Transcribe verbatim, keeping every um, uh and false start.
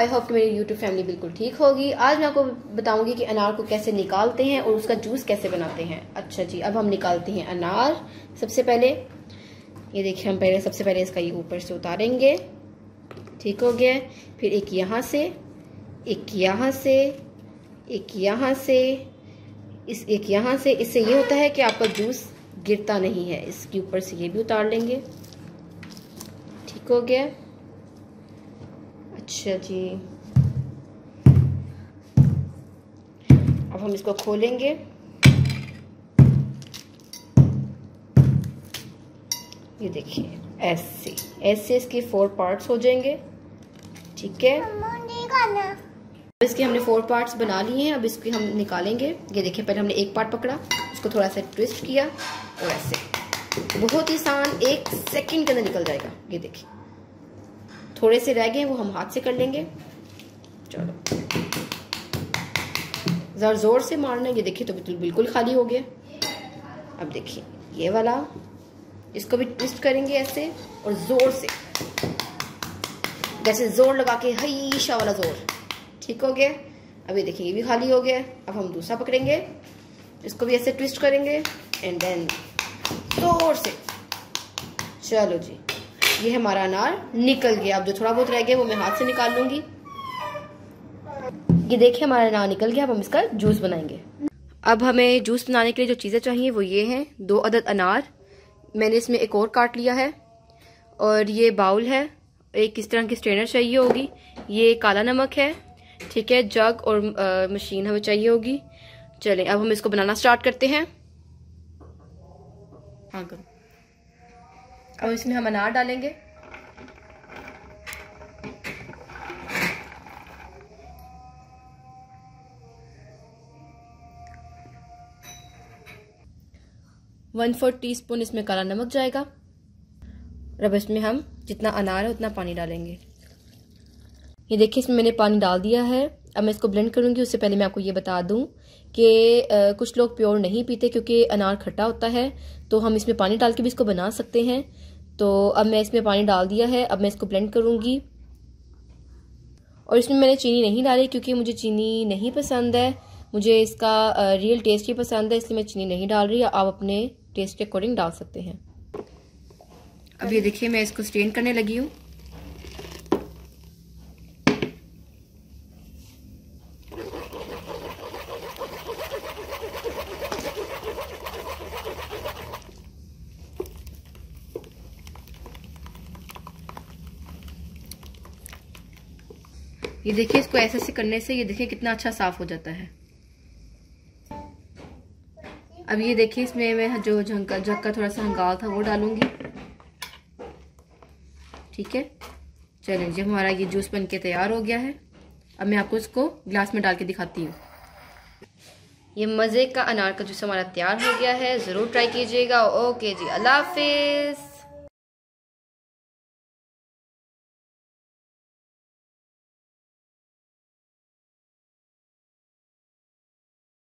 I hope कि मेरी YouTube family बिल्कुल ठीक होगी। आज मैं आपको बताऊंगी कि अनार को कैसे निकालते हैं और उसका जूस कैसे बनाते हैं। अच्छा जी, अब हम निकालते हैं अनार। सबसे पहले ये देखिए, हम पहले सबसे पहले इसका ये ऊपर से उतारेंगे। ठीक हो गया। फिर एक यहाँ से, एक यहाँ से, एक यहाँ से, इस एक यहाँ से। इससे ये होता है कि आपका जूस गिरता नहीं है। इसके ऊपर से ये भी उतार लेंगे। ठीक हो गया। अच्छा जी, अब हम इसको खोलेंगे। ये देखिए, ऐसे ऐसे इसके फोर पार्ट्स हो जाएंगे। ठीक है, इसके हमने फोर पार्ट्स बना लिए हैं। अब इसके हम निकालेंगे। ये देखिए, पहले हमने एक पार्ट पकड़ा, उसको थोड़ा सा ट्विस्ट किया और ऐसे बहुत ही आसान, एक सेकंड के अंदर निकल जाएगा। ये देखिए, थोड़े से रह गए, वो हम हाथ से कर लेंगे। चलो, जरा जोर से मारना। ये देखिए, तो बिल्कुल खाली हो गया। अब देखिए ये वाला, इसको भी ट्विस्ट करेंगे ऐसे और जोर से, जैसे जोर लगा के, हईशा वाला जोर। ठीक हो गया। अब ये देखिए, ये भी खाली हो गया। अब हम दूसरा पकड़ेंगे, इसको भी ऐसे ट्विस्ट करेंगे एंड देन जोर से। चलो जी, ये हमारा अनार निकल गया। अब जो थोड़ा बहुत रह गया वो मैं हाथ से निकाल लूंगी। ये देखिए, हमारा अनार निकल गया। अब हम इसका जूस बनाएंगे। अब हमें जूस बनाने के लिए जो चीज़ें चाहिए वो ये हैं। दो अदद अनार, मैंने इसमें एक और काट लिया है, और ये बाउल है। एक इस तरह की स्ट्रेनर चाहिए होगी। ये काला नमक है। ठीक है, जग और आ, मशीन हमें चाहिए होगी। चलें, अब हम इसको बनाना स्टार्ट करते हैं। हाँ करो। अब इसमें हम अनार डालेंगे। वन फोर्थ टी स्पून इसमें काला नमक जाएगा। अब इसमें हम जितना अनार है उतना पानी डालेंगे। ये देखिए, इसमें मैंने पानी डाल दिया है। अब मैं इसको ब्लेंड करूंगी। उससे पहले मैं आपको ये बता दूं कि कुछ लोग प्योर नहीं पीते क्योंकि अनार खट्टा होता है, तो हम इसमें पानी डाल के भी इसको बना सकते हैं। तो अब मैं इसमें पानी डाल दिया है। अब मैं इसको ब्लेंड करूंगी। और इसमें मैंने चीनी नहीं डाली क्योंकि मुझे चीनी नहीं पसंद है। मुझे इसका रियल टेस्ट ही पसंद है, इसलिए मैं चीनी नहीं डाल रही। आप अपने टेस्ट के अकॉर्डिंग डाल सकते हैं। अब ये देखिए, मैं इसको स्ट्रेन करने लगी हूँ। ये देखिए, इसको ऐसे ऐसे करने से ये देखिए कितना अच्छा साफ हो जाता है। अब ये देखिए, इसमें मैं जो जग का जग का थोड़ा सा हंगाल था वो डालूंगी। ठीक है, चलिए, जब हमारा ये जूस बन के तैयार हो गया है, अब मैं आपको इसको ग्लास में डाल के दिखाती हूँ। ये मज़े का अनार का जूस हमारा तैयार हो गया है। ज़रूर ट्राई कीजिएगा। ओके जी, अल्लाह हाफिज़।